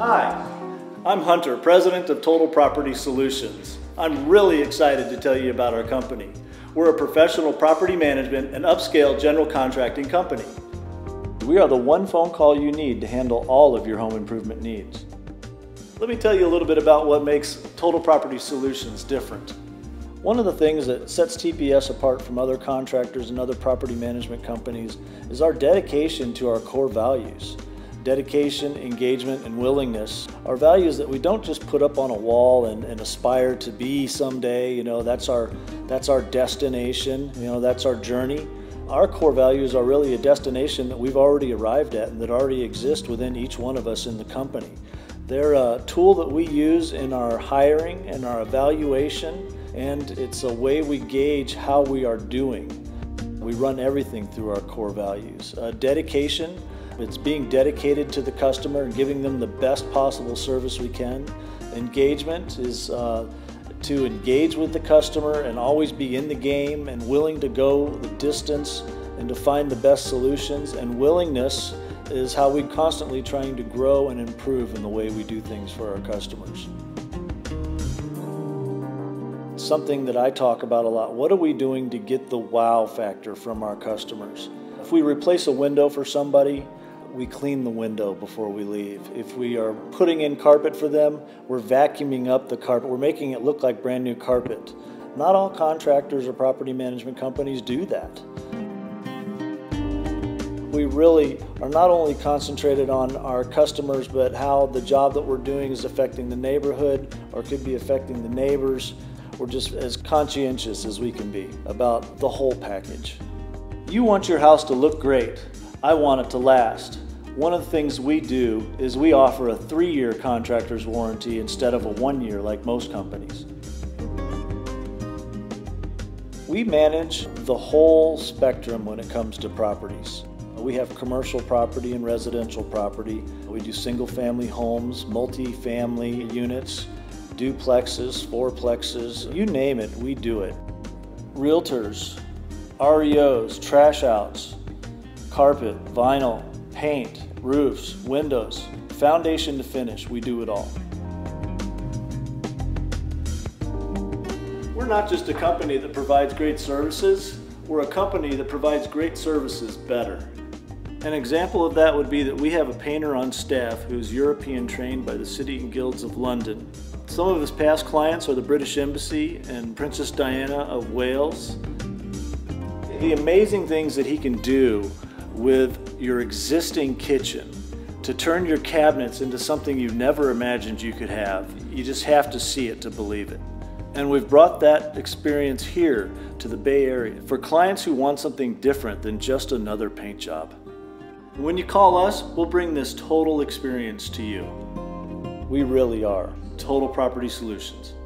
Hi, I'm Hunter, President of Total Property Solutions. I'm really excited to tell you about our company. We're a professional property management and upscale general contracting company. We are the one phone call you need to handle all of your home improvement needs. Let me tell you a little bit about what makes Total Property Solutions different. One of the things that sets TPS apart from other contractors and other property management companies is our dedication to our core values. Dedication, engagement, and willingness are values that we don't just put up on a wall and aspire to be someday. That's our destination, that's our journey. Our core values are really a destination that we've already arrived at and that already exist within each one of us in the company. They're a tool that we use in our hiring and our evaluation, and it's a way we gauge how we are doing. We run everything through our core values. Dedication, it's being dedicated to the customer and giving them the best possible service we can. Engagement is to engage with the customer and always be in the game and willing to go the distance and to find the best solutions. And willingness is how we're constantly trying to grow and improve in the way we do things for our customers. Something that I talk about a lot. What are we doing to get the wow factor from our customers? If we replace a window for somebody, we clean the window before we leave. If we are putting in carpet for them, we're vacuuming up the carpet. We're making it look like brand new carpet. Not all contractors or property management companies do that. We really are not only concentrated on our customers, but how the job that we're doing is affecting the neighborhood or could be affecting the neighbors. We're just as conscientious as we can be about the whole package. You want your house to look great. I want it to last. One of the things we do is we offer a 3-year contractor's warranty instead of a 1-year like most companies. We manage the whole spectrum when it comes to properties. We have commercial property and residential property. We do single-family homes, multi-family units, duplexes, fourplexes, you name it, we do it. Realtors, REOs, trash outs, carpet, vinyl, paint, roofs, windows, foundation to finish, we do it all. We're not just a company that provides great services, we're a company that provides great services better. An example of that would be that we have a painter on staff who's European trained by the City and Guilds of London. Some of his past clients are the British Embassy and Princess Diana of Wales. The amazing things that he can do with your existing kitchen to turn your cabinets into something you never imagined you could have. You just have to see it to believe it. And we've brought that experience here to the Bay Area for clients who want something different than just another paint job. When you call us, we'll bring this total experience to you. We really are Total Property Solutions.